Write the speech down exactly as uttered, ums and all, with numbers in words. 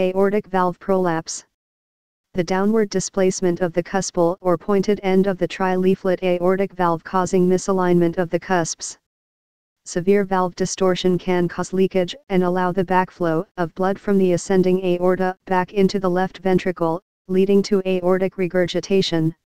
Aortic valve prolapse. The downward displacement of the cuspal or pointed end of the tri-leaflet aortic valve causing misalignment of the cusps. Severe valve distortion can cause leakage and allow the backflow of blood from the ascending aorta back into the left ventricle, leading to aortic regurgitation.